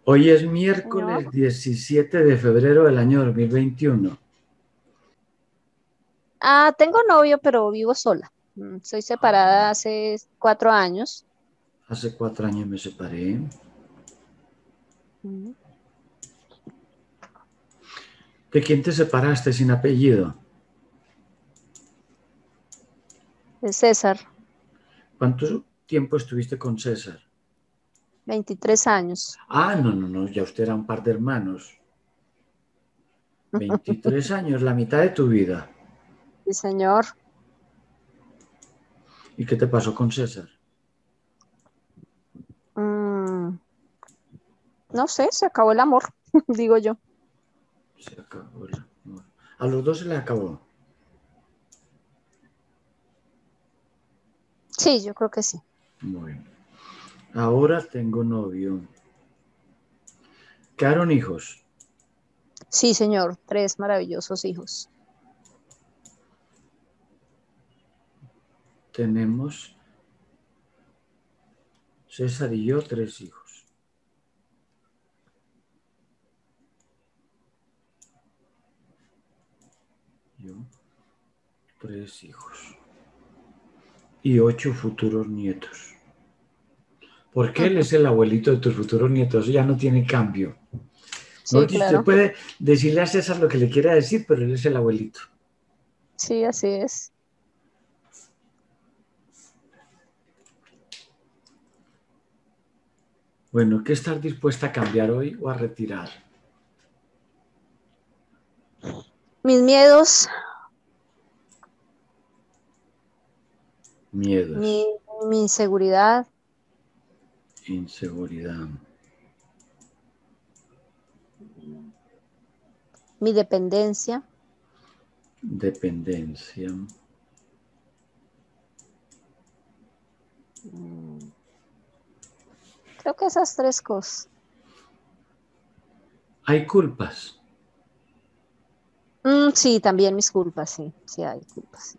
Hoy es Señor. miércoles 17 de febrero del año 2021. Ah, tengo novio, pero vivo sola. Soy separada Ah, hace 4 años. hace 4 años me separé. Mm, ¿De quién te separaste sin apellido? De César, ¿Cuánto tiempo estuviste con César? 23 años. Ah, no, no, no, ya usted era un par de hermanos. 23 años, la mitad de tu vida. Sí, señor. ¿Y qué te pasó con César? Mm, no sé, se acabó el amor, digo yo. Se acabó el amor. A los dos se les acabó. Sí, yo creo que sí. Bueno, ahora tengo novio. ¿Quedaron hijos? Sí, señor. 3 maravillosos hijos. Tenemos César y yo 3 hijos. Yo, 3 hijos. Y 8 futuros nietos. Porque él es el abuelito de tus futuros nietos, ya no tiene cambio. Sí, Mejor dicho, usted claro. puede decirle a César lo que le quiera decir, pero él es el abuelito. Sí, así es. Bueno, ¿qué estás dispuesta a cambiar hoy o a retirar? Mis miedos, mi, Miedos, mi inseguridad, inseguridad, mi dependencia. dependencia. Mm, Creo que esas 3 cosas. Hay culpas, Sí, también mis culpas, sí. Sí, hay culpas.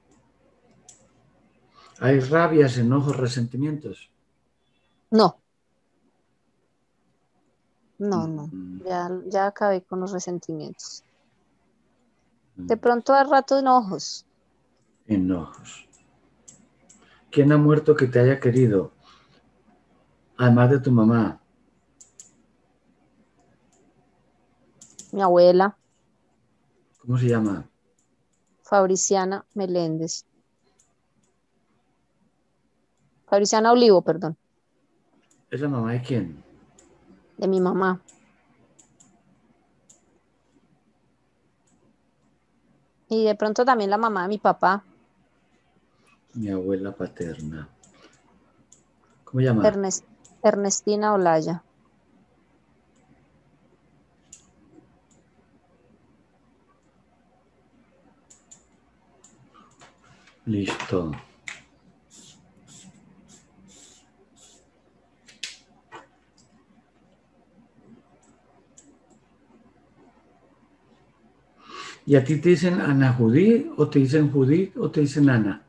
hay rabias, enojos, resentimientos. No, no, no. Mm, Ya acabé con los resentimientos. De mm, pronto al rato enojos. enojos. ¿Quién ha muerto que te haya querido? Además de tu mamá. Mi abuela, ¿Cómo se llama? Fabriciana Meléndez. Fabriciana Olivo, perdón, ¿Es la mamá de quién? de mi mamá. Y de pronto también la mamá de mi papá, Mi abuela paterna. ¿Cómo se llama? Ernestina Olaya. Listo. ¿Y a ti te dicen Ana Judith o te dicen Judith o te dicen Ana?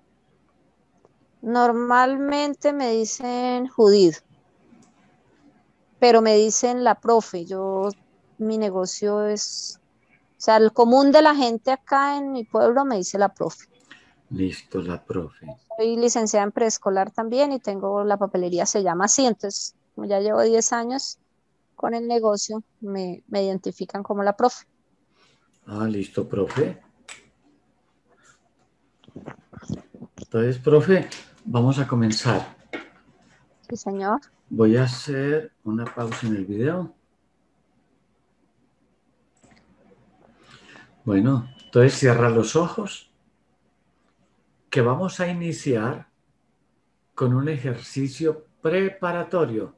Normalmente me dicen Judith, pero me dicen la profe. Mi negocio es, o sea, el común de la gente acá en mi pueblo me dice la profe. Listo, la profe. Soy licenciada en preescolar también y tengo la papelería, se llama así. Entonces, como ya llevo 10 años con el negocio, me identifican como la profe. Ah, listo, profe. Entonces, profe, vamos a comenzar. Sí, señor. Voy a hacer una pausa en el video. Bueno, entonces cierra los ojos, que vamos a iniciar con un ejercicio preparatorio,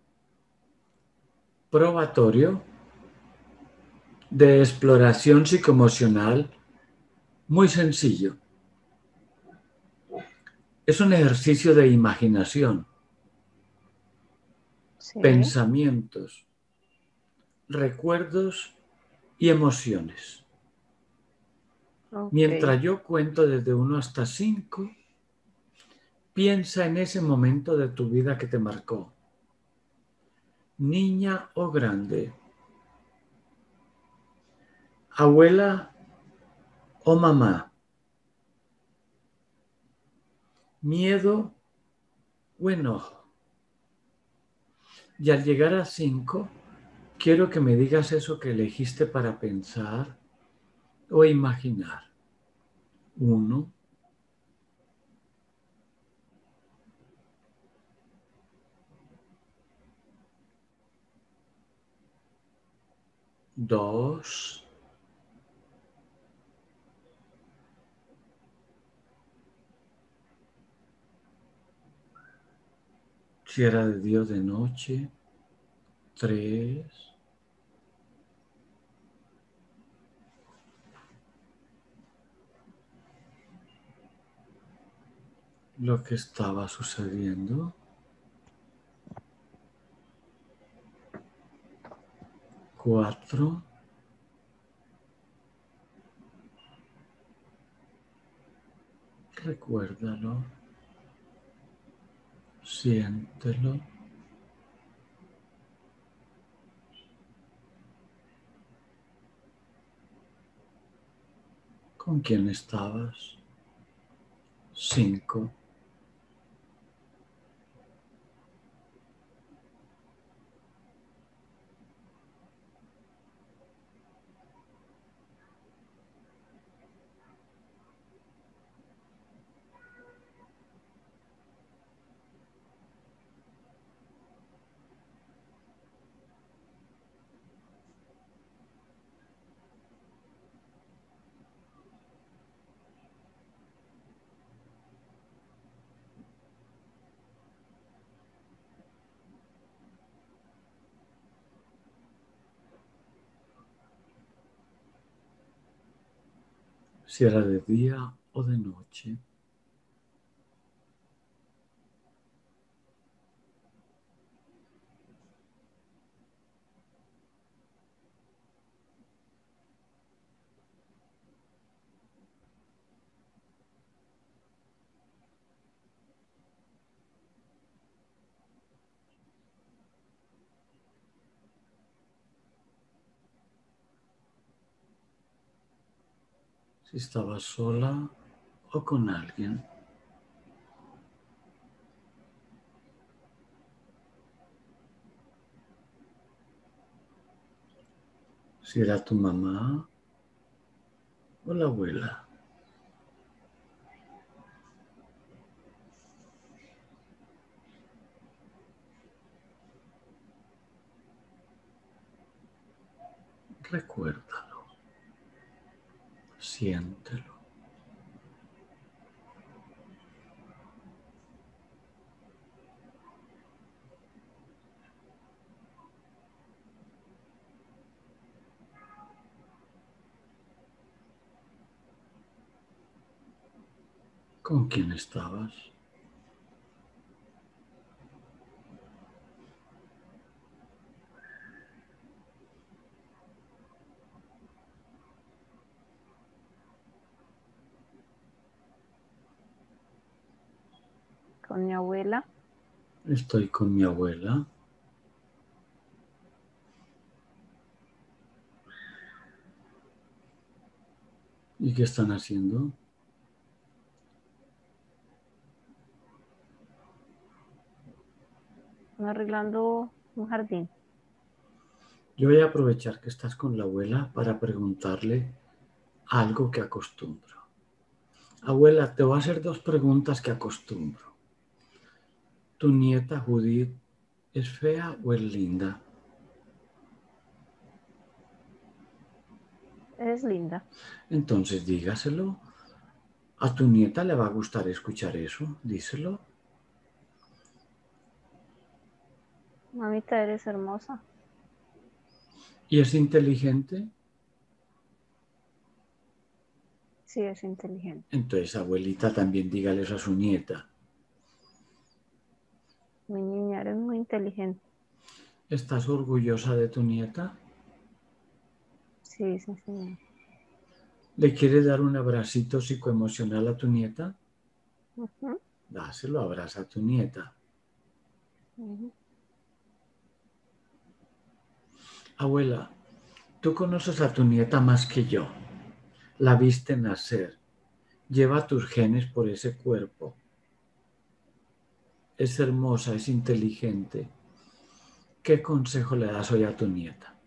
probatorio, de exploración psicoemocional muy sencillo. Es un ejercicio de imaginación, Sí, pensamientos, recuerdos y emociones. ok. Mientras yo cuento desde 1 hasta 5, piensa en ese momento de tu vida que te marcó. niña o grande, abuela o mamá, miedo o enojo. Y al llegar a 5, quiero que me digas eso que elegiste para pensar o imaginar. 1, 2, 3, si era de día o de noche. 3, lo que estaba sucediendo. 4, recuérdalo, siéntelo. ¿Con quién estabas? 5, si era de día o de noche. Si estabas sola o con alguien. Si era tu mamá o la abuela. Recuérdalo, siéntelo. ¿Con quién estabas? Con mi abuela. Estoy con mi abuela. ¿Y qué están haciendo? Arreglando un jardín. Yo voy a aprovechar que estás con la abuela para preguntarle algo que acostumbro. Abuela, te voy a hacer 2 preguntas que acostumbro. ¿Tu nieta Judith es fea o es linda? Es linda. Entonces dígaselo. A tu nieta le va a gustar escuchar eso. Díselo. Mamita, eres hermosa. ¿Y es inteligente? Sí, es inteligente. Entonces, abuelita, también dígale eso a su nieta. Mi niña, eres muy inteligente. ¿Estás orgullosa de tu nieta? Sí, sí, señor. ¿Le quieres dar un abracito psicoemocional a tu nieta? Ujú, Dáselo, abraza a tu nieta. ujú. Abuela, tú conoces a tu nieta más que yo. La viste nacer. Lleva tus genes por ese cuerpo. Es hermosa, es inteligente. ¿Qué consejo le das hoy a tu nieta?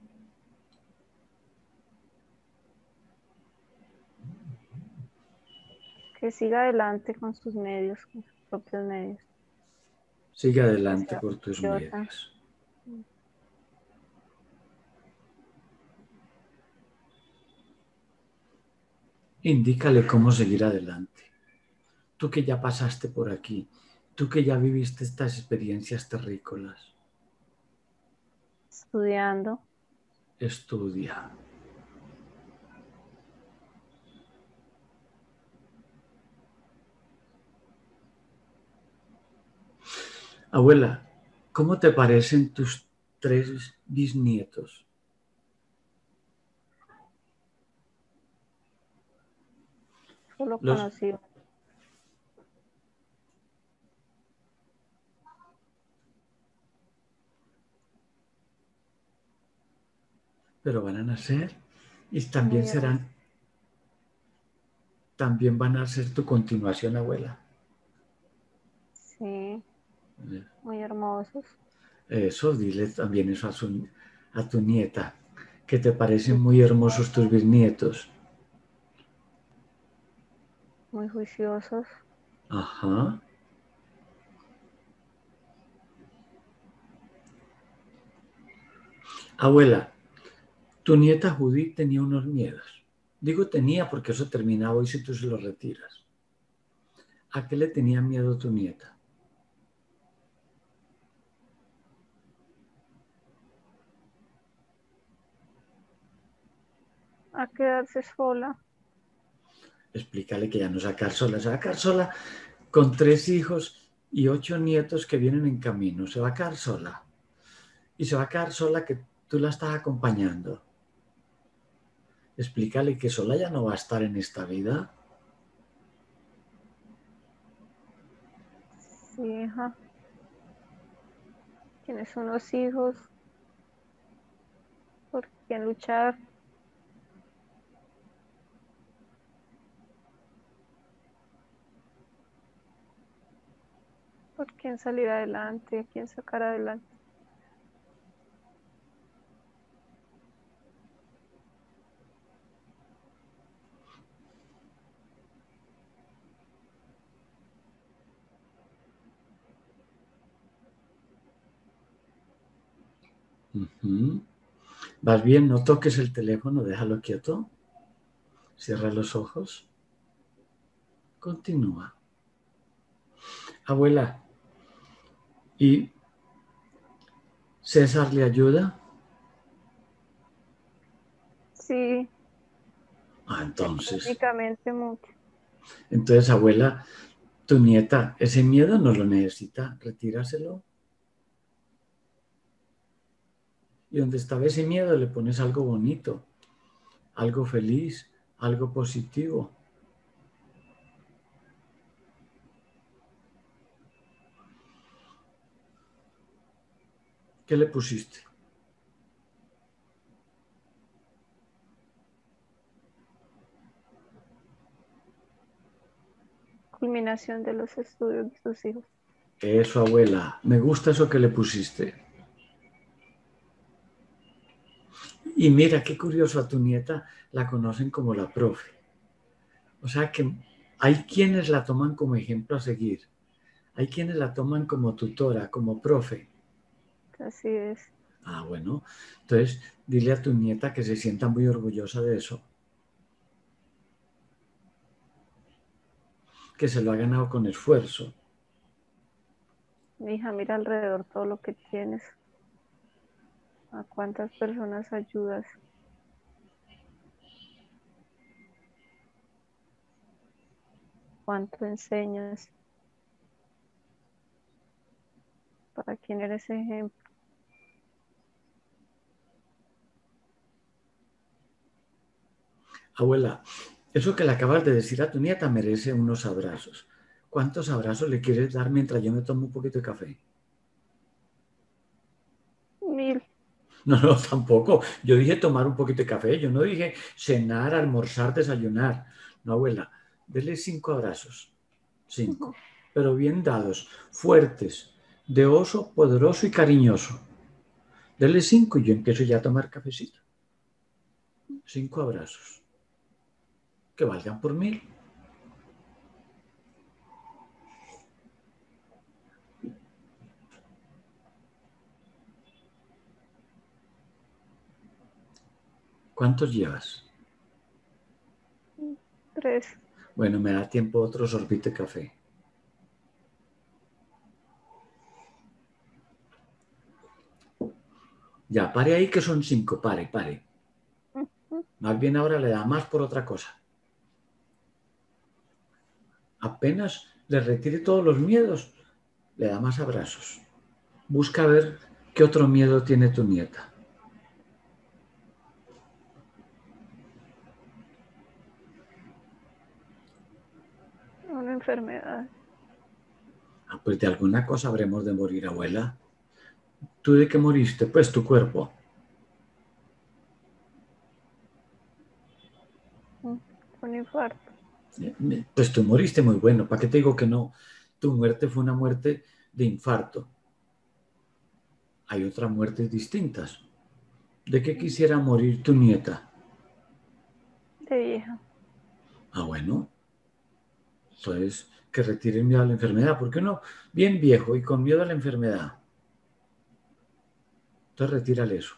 Que siga adelante con sus medios, con sus propios medios, Sigue que adelante sea por tus juiciosa. medios. Indícale cómo seguir adelante. Tú que ya pasaste por aquí, tú que ya viviste estas experiencias terrícolas, Estudiando. estudia. Abuela, ¿cómo te parecen tus 3 bisnietos? Solo Los, conocido. pero van a nacer y Muy hermoso. también van a ser tu continuación, abuela. Sí, muy hermosos. Eso, dile también eso a tu nieta, que te parecen muy hermosos tus Juiciosos, bisnietos. muy juiciosos. Ajá. Abuela, tu nieta Judith tenía unos miedos. Digo tenía porque eso terminaba hoy si tú se los retiras. ¿A qué le tenía miedo tu nieta? A quedarse sola. Explícale que ya no se va a quedar sola con 3 hijos y 8 nietos que vienen en camino. Se va a quedar sola. Y se va a quedar sola que tú la estás acompañando. Explícale que sola ya no va a estar en esta vida. Sí, hija. Tienes unos hijos por quien luchar, por quien salir adelante, quien sacar adelante. Ujú. ¿Vas bien? No toques el teléfono, déjalo quieto. Cierra los ojos. Continúa. Abuela, ¿y César le ayuda? Sí, Entonces. económicamente mucho. Entonces, abuela, tu nieta, ese miedo no lo necesita. Retíraselo. Y donde estaba ese miedo le pones algo bonito, algo feliz, algo positivo. ¿Qué le pusiste? Culminación de los estudios de sus hijos. Eso, abuela. Me gusta eso que le pusiste. Y mira, qué curioso, a tu nieta la conocen como la profe. O sea que hay quienes la toman como ejemplo a seguir. Hay quienes la toman como tutora, como profe. Así es. Bueno. Entonces, dile a tu nieta que se sienta muy orgullosa de eso. Que se lo ha ganado con esfuerzo. Mi hija, mira alrededor todo lo que tienes, a cuántas personas ayudas, cuánto enseñas, para quién eres ejemplo. Abuela, eso que le acabas de decir a tu nieta merece unos abrazos. ¿Cuántos abrazos le quieres dar mientras yo me tomo un poquito de café? 1000. No, no, tampoco. Yo dije tomar un poquito de café. Yo no dije cenar, almorzar, desayunar. No, abuela, dele 5 abrazos. 5. Pero bien dados, fuertes, de oso, poderoso y cariñoso. Dele 5 y yo empiezo ya a tomar cafecito. 5 abrazos. Que valgan por 1000. ¿Cuántos llevas? 3. Bueno, me da tiempo otro sorbito de café. Ya, pare ahí que son 5. Pare, pare. Más bien ahora le da más por otra cosa. Apenas le retire todos los miedos, le da más abrazos. Busca ver qué otro miedo tiene tu nieta. Una enfermedad. Ah, pues de alguna cosa habremos de morir, abuela. ¿Tú de qué moriste? Pues tu cuerpo. Un infarto. Pues tú moriste muy bueno. ¿Para qué te digo que no? Tu muerte fue una muerte de infarto. Hay otras muertes distintas. ¿De qué quisiera morir tu nieta? De vieja. Ah, bueno, entonces que retire el miedo a la enfermedad, porque uno bien viejo y con miedo a la enfermedad. Entonces retírale eso.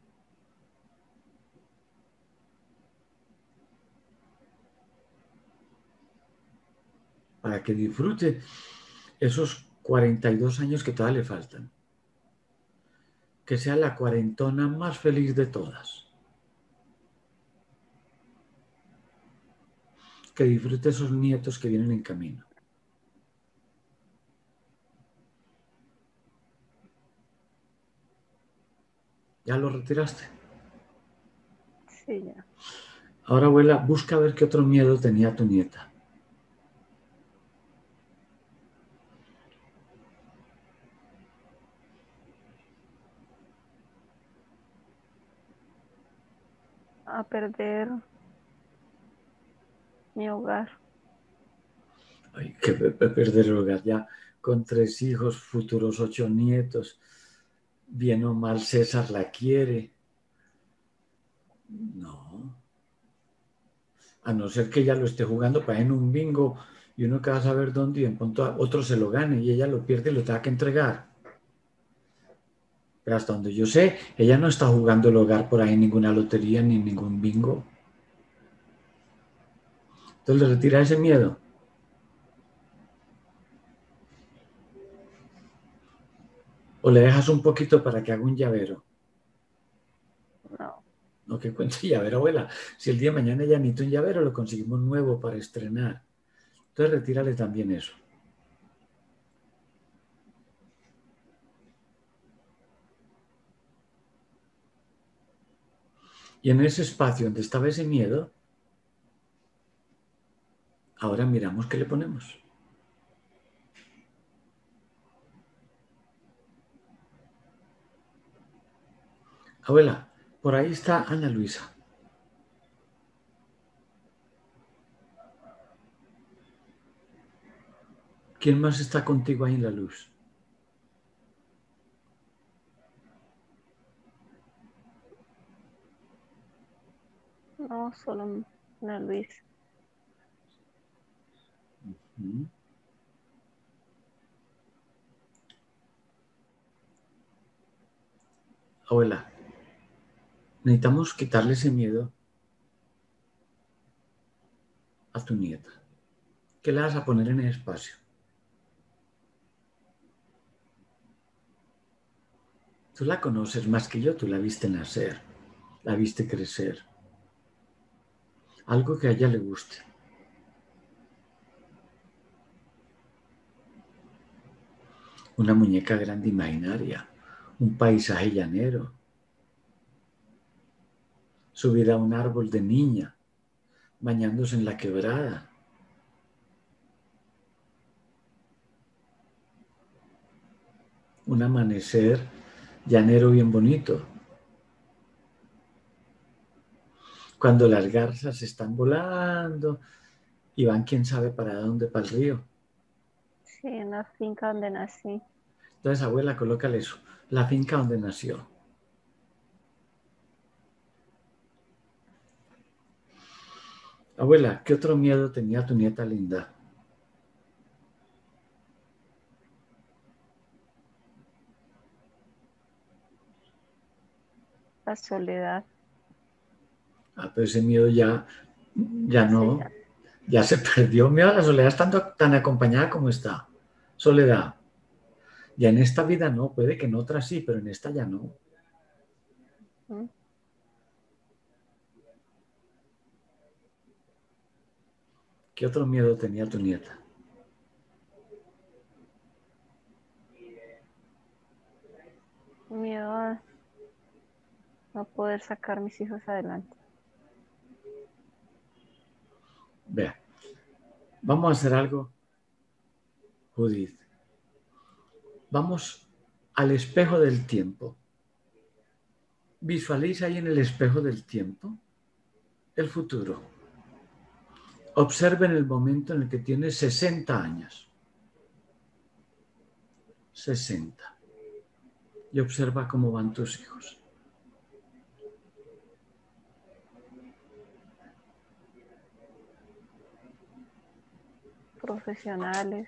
Para que disfrute esos 42 años que todavía le faltan. Que sea la cuarentona más feliz de todas. Que disfrute esos nietos que vienen en camino. ¿Ya lo retiraste? Sí, ya. Ahora, abuela, busca ver qué otro miedo tenía tu nieta. A perder mi hogar. Ay, que perder el hogar ya con 3 hijos, futuros 8 nietos. Bien o mal, César la quiere. No. A no ser que ella lo esté jugando para en un bingo y uno que va a saber dónde y en pronto otro se lo gane y ella lo pierde y lo tenga que entregar. Pero hasta donde yo sé, ella no está jugando el hogar por ahí en ninguna lotería ni en ningún bingo. Entonces le retira ese miedo. O le dejas un poquito para que haga un llavero. No. No, que cuente llavero, abuela. Si el día de mañana ella necesita un llavero, lo conseguimos nuevo para estrenar. Entonces retírale también eso. Y en ese espacio donde estaba ese miedo, ahora miramos qué le ponemos. Abuela, por ahí está Ana Luisa. ¿Quién más está contigo ahí en la luz? No, solo una Luis. ¿Mm? Abuela, necesitamos quitarle ese miedo a tu nieta. ¿Qué le vas a poner en ese espacio? Tú la conoces más que yo, tú la viste nacer, la viste crecer. Algo que a ella le guste. Una muñeca grande imaginaria, un paisaje llanero, subir a un árbol de niña, bañándose en la quebrada, un amanecer llanero bien bonito, Cuando las garzas están volando y van quién sabe para dónde, para el río. Sí, en la finca donde nací. Entonces, abuela, colócale eso, la finca donde nació. Abuela, ¿qué otro miedo tenía tu nieta linda? La soledad. Ah, pero ese miedo ya Ese no, ya. ya se perdió. Miedo a la soledad estando tan acompañada como está. Soledad. Ya en esta vida no, puede que en otra sí, pero en esta ya no. ¿Mm? ¿Qué otro miedo tenía tu nieta? Miedo a no poder sacar mis hijos adelante. Vea, vamos a hacer algo, Judith. Vamos al espejo del tiempo. Visualiza ahí en el espejo del tiempo el futuro. Observen el momento en el que tienes 60 años. 60. Y observa cómo van tus hijos. Profesionales,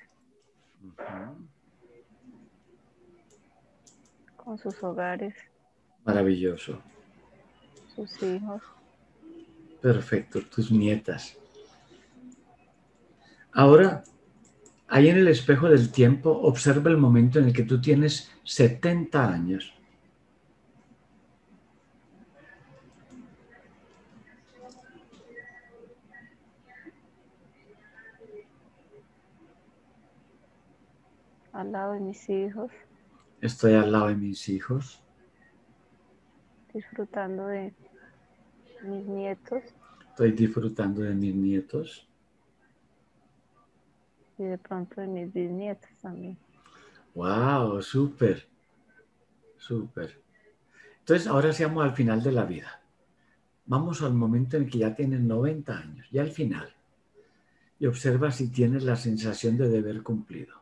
con sus hogares, Maravilloso. sus hijos. Perfecto, tus nietas. Ahora, ahí en el espejo del tiempo, observa el momento en el que tú tienes 70 años. Al lado de mis hijos, Estoy al lado de mis hijos. disfrutando de mis nietos Estoy disfrutando de mis nietos. y de pronto de mis bisnietos también. ¡Wow! Súper, súper. Entonces, ahora sí vamos al final de la vida. Vamos al momento en el que ya tienes 90 años, ya al final. Y observa si tienes la sensación de deber cumplido.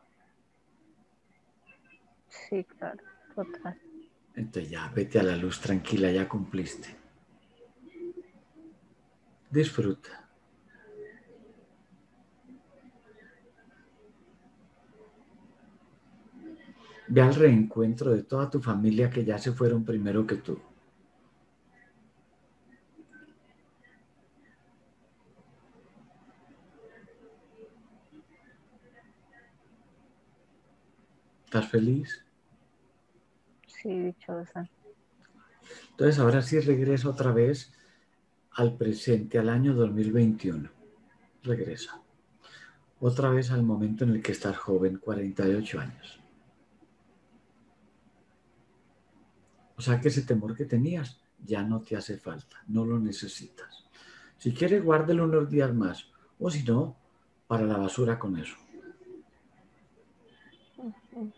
Sí, claro, total. Entonces ya, vete a la luz tranquila, ya cumpliste. Disfruta. Ve al reencuentro de toda tu familia que ya se fueron primero que tú. ¿Estás feliz? Sí, dichosa. Entonces ahora sí regresa otra vez al presente, al año 2021. Regresa. Otra vez al momento en el que estás joven, 48 años. O sea que ese temor que tenías ya no te hace falta, no lo necesitas. Si quieres, guárdelo unos días más, o si no, para la basura con eso. Ujú.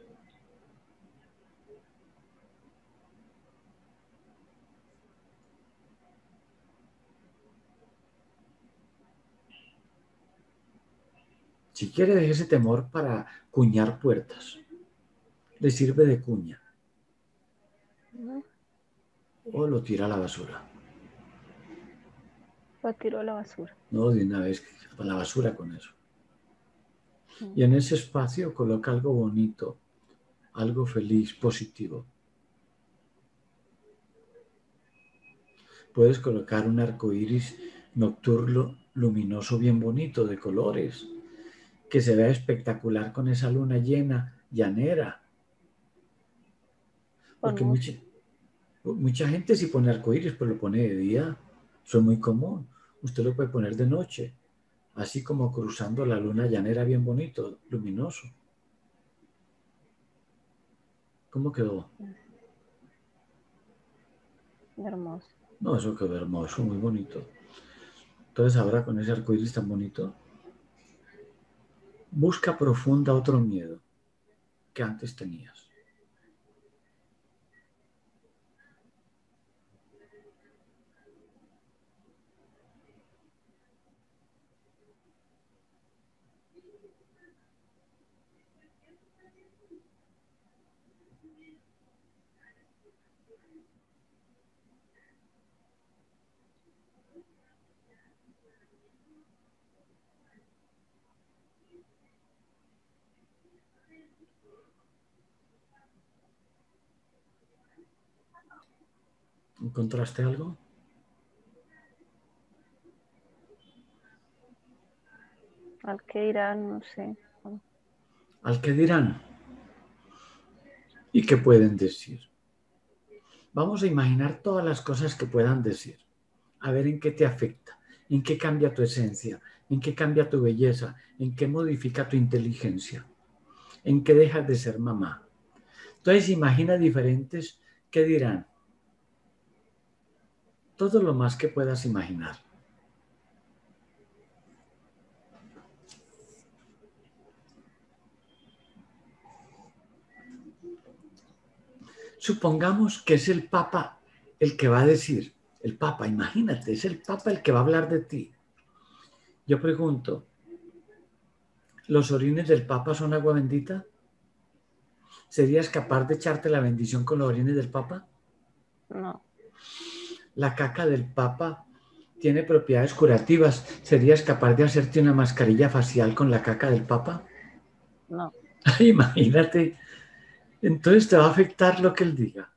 Si quieres, deje ese temor para cuñar puertas. Le sirve de cuña Ujú. o lo tira a la basura. Lo tiro a la basura. No de una vez a la basura con eso. Mm. Y en ese espacio coloca algo bonito, algo feliz, positivo. Puedes colocar un arco iris nocturno luminoso bien bonito de colores, que se vea espectacular con esa luna llena, llanera. Porque Hermoso. mucha gente si pone arco iris, pues lo pone de día. Eso es muy común. Usted lo puede poner de noche, así como cruzando la luna llanera bien bonito, luminoso. ¿Cómo quedó? Mm. Hermoso. No, eso quedó hermoso, muy bonito. Entonces ahora con ese arco iris tan bonito, busca profunda otro miedo que antes tenías. ¿Encontraste algo? Al que dirán, no sé. ¿Al qué dirán? ¿Y qué pueden decir? Vamos a imaginar todas las cosas que puedan decir. A ver en qué te afecta, en qué cambia tu esencia, en qué cambia tu belleza, en qué modifica tu inteligencia, en qué dejas de ser mamá. Entonces imagina diferentes que dirán todo lo más que puedas imaginar. Supongamos que es el Papa el que va a decir, el Papa, imagínate, es el Papa el que va a hablar de ti. Yo pregunto, ¿los orines del Papa son agua bendita? ¿Serías capaz de echarte la bendición con los orines del Papa? No, La caca del Papa tiene propiedades curativas. ¿Serías capaz de hacerte una mascarilla facial con la caca del Papa? no, Imagínate. Entonces te va a afectar lo que él diga.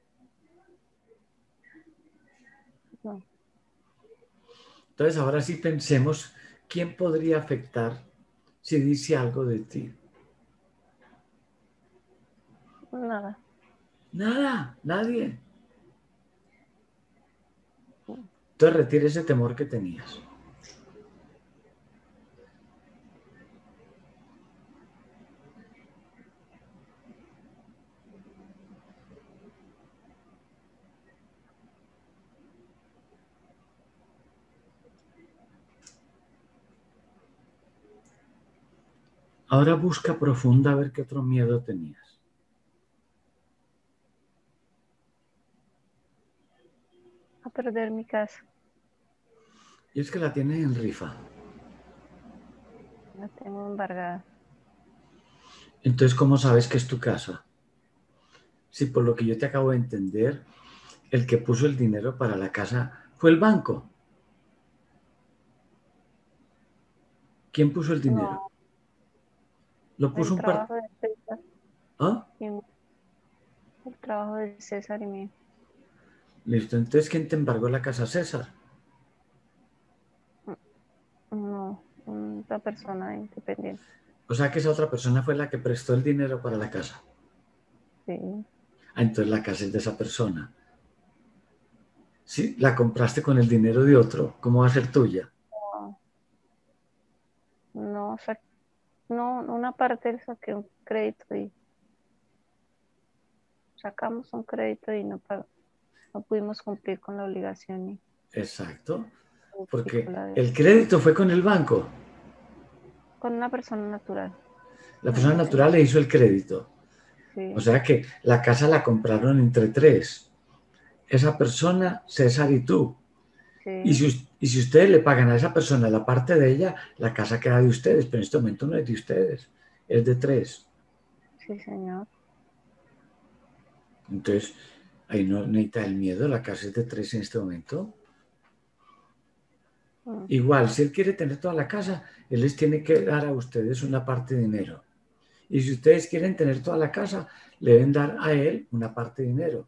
no, Entonces ahora sí pensemos quién podría afectar si dice algo de ti. nada. Nada, nadie. Entonces retira ese temor que tenías. Ahora busca profunda a ver qué otro miedo tenías. A perder mi casa. Y es que la tienes en rifa. La tengo embargada. Entonces, ¿cómo sabes que es tu casa? Si por lo que yo te acabo de entender, el que puso el dinero para la casa fue el banco. ¿Quién puso el dinero? No, Lo puso el un par... trabajo de César ¿Ah? y el trabajo de César y mío. Listo. Entonces, ¿quién te embargó la casa? César. No, otra persona independiente. O sea que esa otra persona fue la que prestó el dinero para la casa. Sí. Ah, entonces la casa es de esa persona. Sí, la compraste con el dinero de otro. ¿Cómo va a ser tuya? No, no, no, una parte saqué un crédito y sacamos un crédito y no pudimos cumplir con la obligación y Exacto. multiplicó Porque la deuda. el crédito fue con el banco. Con una persona natural. La No, persona no tengo. natural le hizo el crédito. O Sí, sea que la casa la compraron entre tres. Esa persona, César y tú. sí, Y si ustedes le pagan a esa persona la parte de ella, la casa queda de ustedes, pero en este momento no es de ustedes, es de tres. sí, señor. Entonces, ahí no necesita el miedo, la casa es de tres en este momento. Mm, Igual, si él quiere tener toda la casa, él les tiene que dar a ustedes una parte de dinero. Y si ustedes quieren tener toda la casa, le deben dar a él una parte de dinero.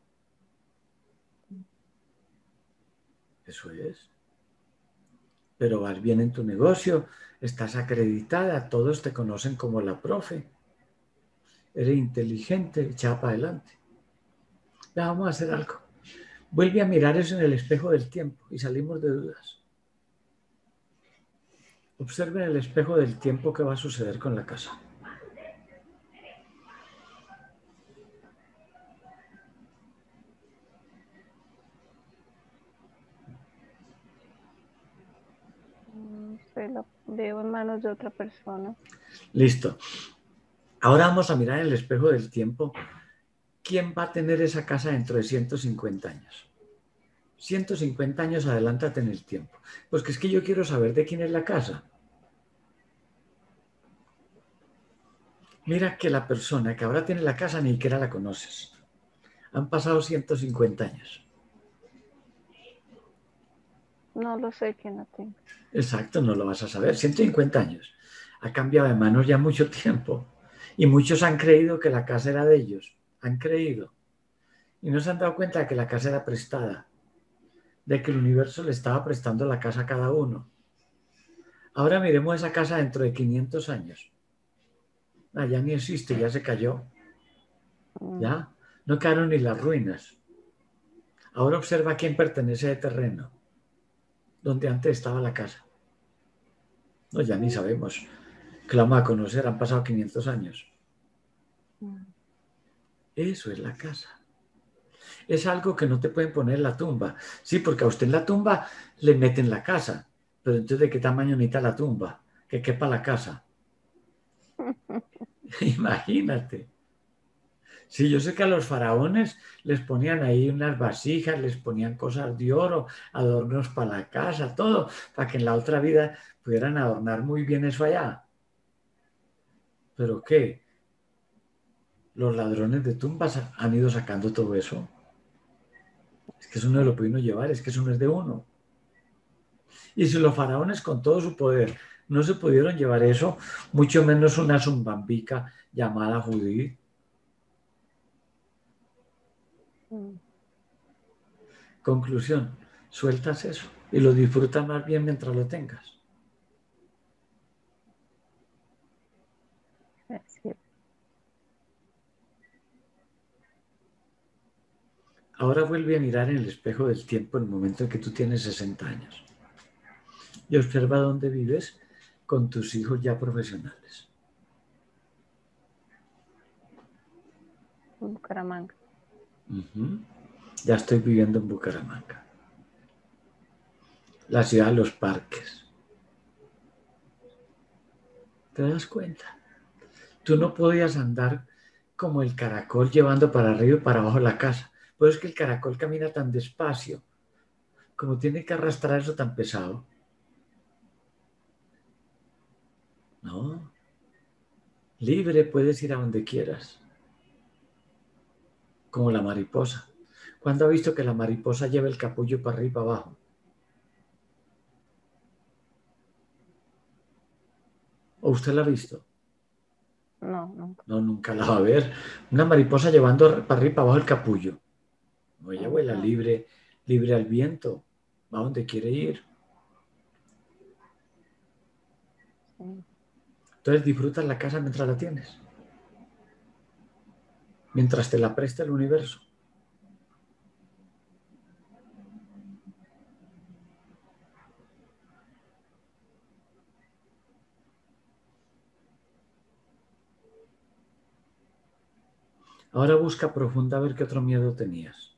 Eso es. Pero vas bien en tu negocio, estás acreditada, todos te conocen como la profe. Eres inteligente, echada para adelante. Ya vamos a hacer algo. Vuelve a mirar eso en el espejo del tiempo y salimos de dudas. Observe en el espejo del tiempo qué va a suceder con la casa. Se lo veo en manos de otra persona. Listo. Ahora vamos a mirar en el espejo del tiempo quién va a tener esa casa dentro de 150 años. 150 años adelántate en el tiempo. Pues que es que yo quiero saber de quién es la casa. Mira que la persona que ahora tiene la casa ni siquiera la conoces. Han pasado 150 años. No lo sé quién la tengo. Exacto, no lo vas a saber. 150 años. Ha cambiado de manos ya mucho tiempo. Y muchos han creído que la casa era de ellos. Han creído. Y no se han dado cuenta de que la casa era prestada. De que el universo le estaba prestando la casa a cada uno. Ahora miremos esa casa dentro de 500 años. Ah, ya ni existe, ya se cayó. mm, Ya no quedaron ni las ruinas. Ahora observa a quién pertenece el terreno, donde antes estaba la casa. No, ya ni sabemos. Que la vamos a conocer, han pasado 500 años. mm. Eso es la casa. Es algo que no te pueden poner en la tumba. Sí, porque a usted en la tumba le meten la casa. Pero entonces, ¿de qué tamaño necesita la tumba? Que quepa la casa. Imagínate. Sí, yo sé que a los faraones les ponían ahí unas vasijas, les ponían cosas de oro, adornos para la casa, todo, para que en la otra vida pudieran adornar muy bien eso allá. ¿Pero qué? Los ladrones de tumbas han ido sacando todo eso. Es que eso no lo puede uno llevar, es que eso no es de uno. Y si los faraones con todo su poder no se pudieron llevar eso, mucho menos una zumbambica llamada Judith. Mm. Conclusión, sueltas eso y lo disfrutas más bien mientras lo tengas. Sí. Ahora vuelve a mirar en el espejo del tiempo en el momento en que tú tienes 60 años y observa dónde vives con tus hijos ya profesionales. Bucaramanga. Ujú. Ya estoy viviendo en Bucaramanga, la ciudad de los parques. ¿Te das cuenta? Tú no podías andar como el caracol llevando para arriba y para abajo la casa. Pues es que el caracol camina tan despacio, como tiene que arrastrar eso tan pesado. No, libre puedes ir a donde quieras, como la mariposa. ¿Cuándo ha visto que la mariposa lleva el capullo para arriba y para abajo? ¿O usted la ha visto? No, nunca. No, nunca la va a ver. Una mariposa llevando para arriba y para abajo el capullo. No, ella vuela No, libre, libre al viento, va donde quiere ir. sí. Entonces disfrutas la casa mientras la tienes, mientras te la presta el universo. Ahora busca profunda a ver qué otro miedo tenías.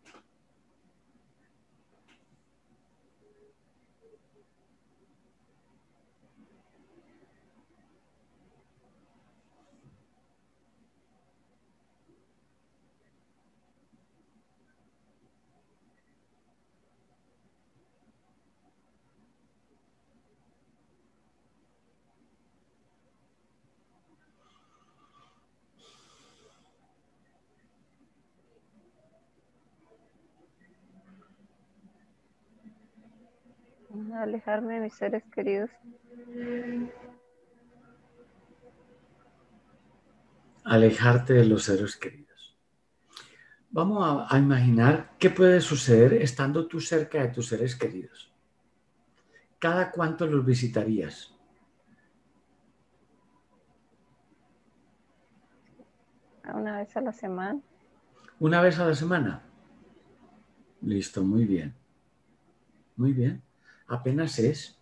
Alejarme de mis seres queridos. Alejarte de los seres queridos. Vamos a imaginar qué puede suceder estando tú cerca de tus seres queridos. ¿Cada cuánto los visitarías? Una vez a la semana. ¿Una vez a la semana? Listo, muy bien. Muy bien. Apenas es.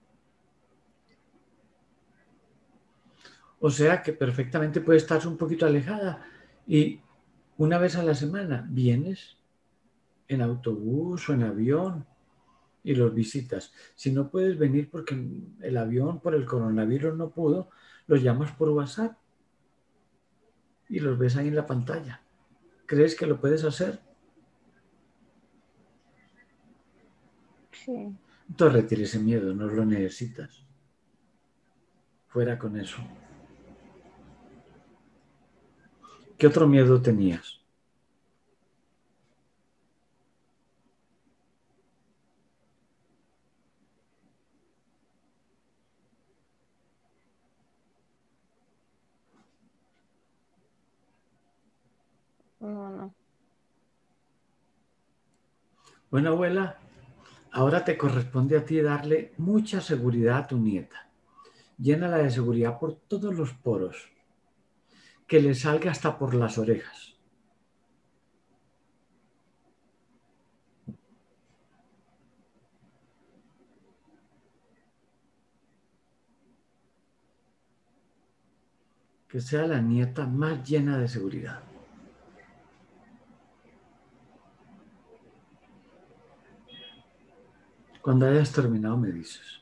O sea que perfectamente puede estar un poquito alejada y una vez a la semana vienes en autobús o en avión y los visitas. Si no puedes venir porque el avión por el coronavirus no pudo, los llamas por WhatsApp y los ves ahí en la pantalla. ¿Crees que lo puedes hacer? Sí. Entonces retire ese miedo, no lo necesitas. Fuera con eso. ¿Qué otro miedo tenías? No, no. Bueno, abuela, ahora te corresponde a ti darle mucha seguridad a tu nieta. Llénala de seguridad por todos los poros, que le salga hasta por las orejas. Que sea la nieta más llena de seguridad. Cuando hayas terminado me dices.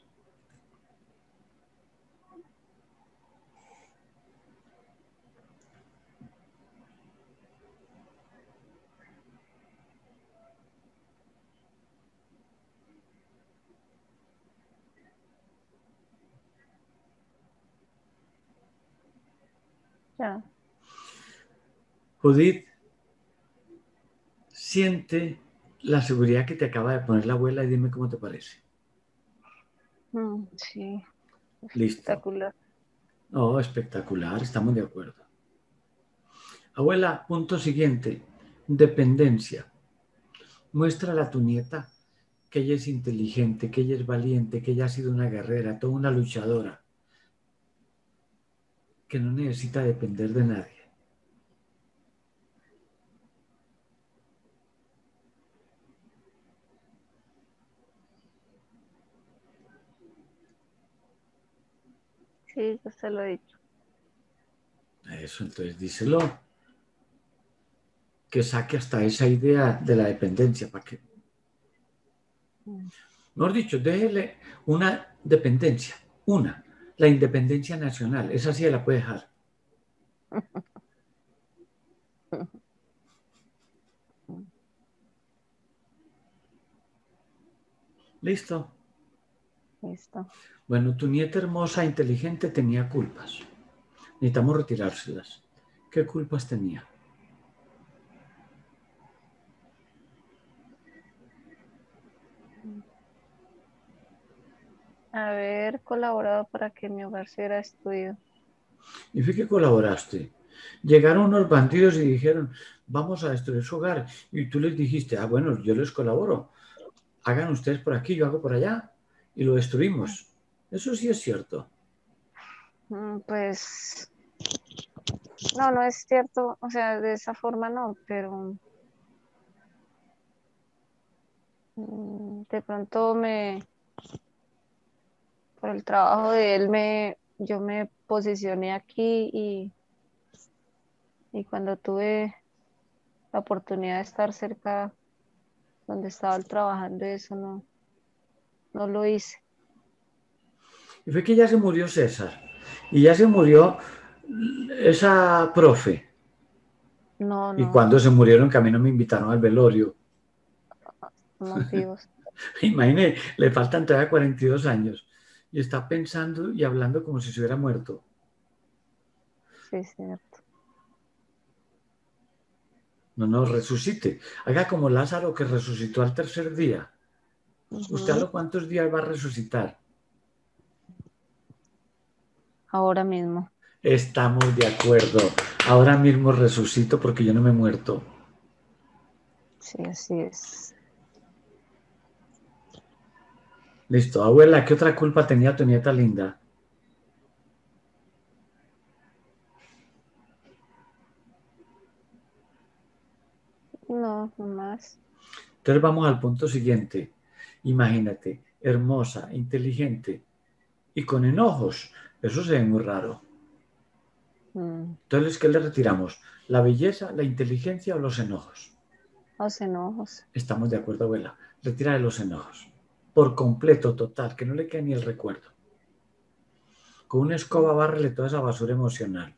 Ya. Judith, siente la seguridad que te acaba de poner la abuela y dime cómo te parece. Sí, Listo. espectacular. Oh, espectacular, estamos de acuerdo. Abuela, punto siguiente. Dependencia. Muéstrale a tu nieta que ella es inteligente, que ella es valiente, que ella ha sido una guerrera, toda una luchadora, que no necesita depender de nadie. Sí, yo se lo he dicho. Eso, entonces díselo, que saque hasta esa idea de la dependencia, para que, Mm. mejor dicho, déjele una dependencia, una, la independencia nacional, esa sí la puede dejar. ¿Listo? Listo. Bueno, tu nieta hermosa, inteligente, tenía culpas. Necesitamos retirárselas. ¿Qué culpas tenía? Haber colaborado para que mi hogar se hubiera destruido. Y fue que colaboraste. Llegaron unos bandidos y dijeron, vamos a destruir su hogar. Y tú les dijiste, ah, bueno, yo les colaboro. Hagan ustedes por aquí, yo hago por allá. Y lo destruimos. Eso sí es cierto. Pues no, no es cierto, o sea, de esa forma no, pero de pronto por el trabajo de él yo me posicioné aquí y cuando tuve la oportunidad de estar cerca donde estaba él trabajando, eso no lo hice. Y fue que ya se murió César. Y ya se murió esa profe. No, Y no, cuando se murieron, que a mí no me invitaron al velorio. motivos. Imagínate, le faltan todavía 42 años. Y está pensando y hablando como si se hubiera muerto. Sí, cierto. No, no, resucite. Haga como Lázaro que resucitó al tercer día. ¿Usted a Ujú. los cuántos días va a resucitar? Ahora mismo. Estamos de acuerdo. Ahora mismo resucito porque yo no me he muerto. Sí, así es. Listo. Abuela, ¿qué otra culpa tenía tu nieta linda? No, no más. Entonces vamos al punto siguiente. Imagínate, hermosa, inteligente y con enojos. Eso se ve muy raro. Mm, Entonces, ¿qué le retiramos? ¿La belleza, la inteligencia o los enojos? los enojos. Estamos de acuerdo, abuela. Retira de los enojos. Por completo, total, que no le quede ni el recuerdo. Con una escoba Mm, bárrele toda esa basura emocional.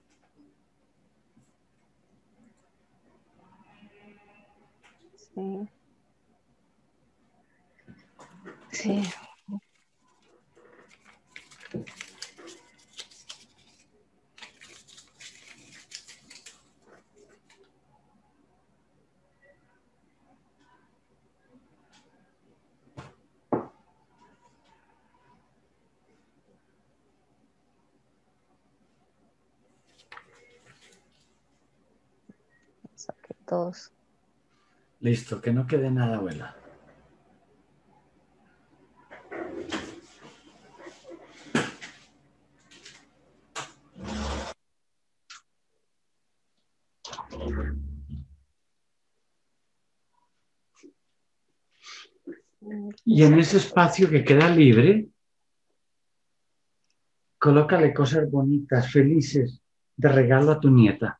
sí, sí. 2. Listo, que no quede nada, abuela. Y en ese espacio que queda libre, colócale cosas bonitas, felices, de regalo a tu nieta.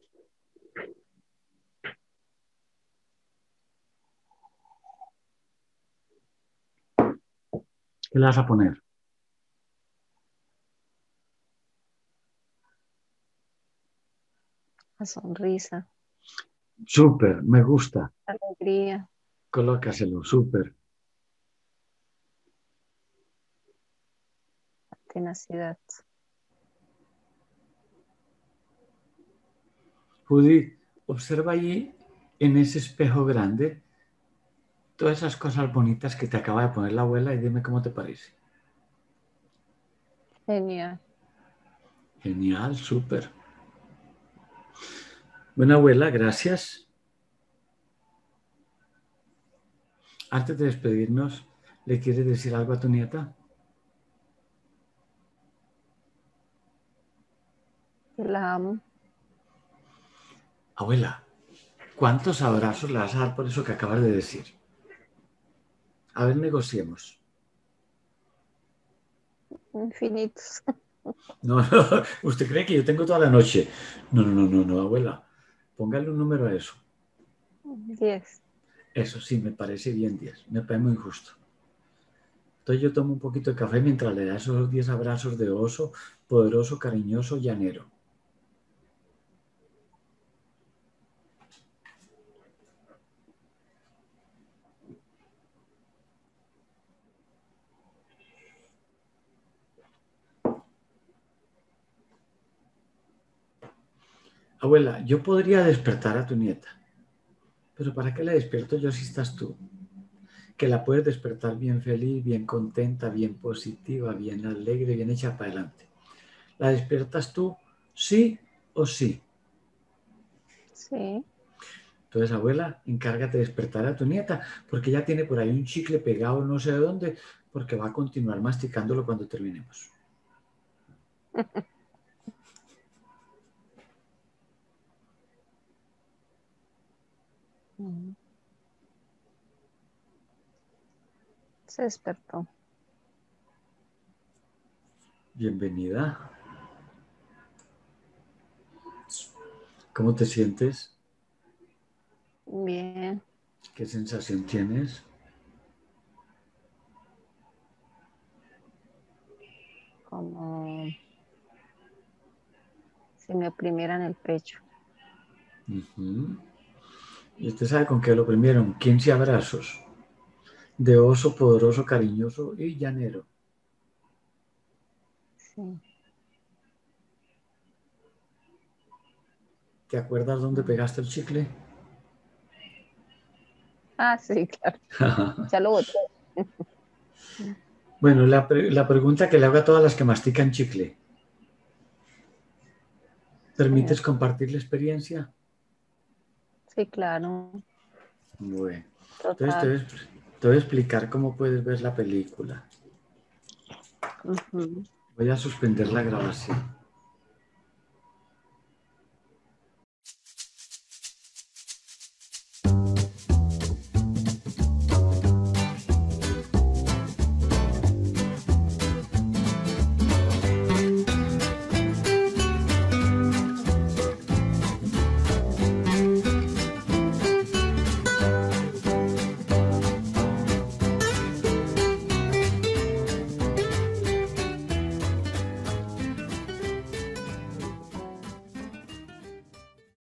¿Qué le vas a poner? La sonrisa, Súper, me gusta. alegría, Colócaselo, súper. tenacidad. Judy, observa allí en ese espejo grande todas esas cosas bonitas que te acaba de poner la abuela y dime cómo te parece. Genial. Genial, súper. Bueno, abuela, gracias. Antes de despedirnos, ¿le quieres decir algo a tu nieta? La amo. Abuela, ¿cuántos abrazos le vas a dar por eso que acabas de decir? A ver, negociemos. Infinitos. No, no, ¿usted cree que yo tengo toda la noche? No, no, no, no, no, abuela. Póngale un número a eso. 10. Eso sí, me parece bien 10. Me parece muy justo. Entonces yo tomo un poquito de café mientras le da esos 10 abrazos de oso, poderoso, cariñoso, llanero. Abuela, yo podría despertar a tu nieta, pero ¿para qué la despierto yo si estás tú? Que la puedes despertar bien feliz, bien contenta, bien positiva, bien alegre, bien hecha para adelante. ¿La despiertas tú, sí o sí? Sí. Entonces, abuela, encárgate de despertar a tu nieta, porque ella tiene por ahí un chicle pegado no sé de dónde, porque va a continuar masticándolo cuando terminemos. Mm. Se despertó. Bienvenida. ¿Cómo te sientes? Bien. ¿Qué sensación tienes? Como si me oprimieran el pecho. Ujú. ¿Y usted sabe con qué lo primieron? 15 abrazos de oso poderoso, cariñoso y llanero. Sí. ¿Te acuerdas dónde Mm. pegaste el chicle? Ah, sí, claro. Ya lo boté. Bueno, la pregunta que le hago a todas las que mastican chicle. Sí, ¿Permites compartir la experiencia? sí, claro. Bueno, entonces Total. te voy a explicar cómo puedes ver la película. Ujú. Voy a suspender la grabación.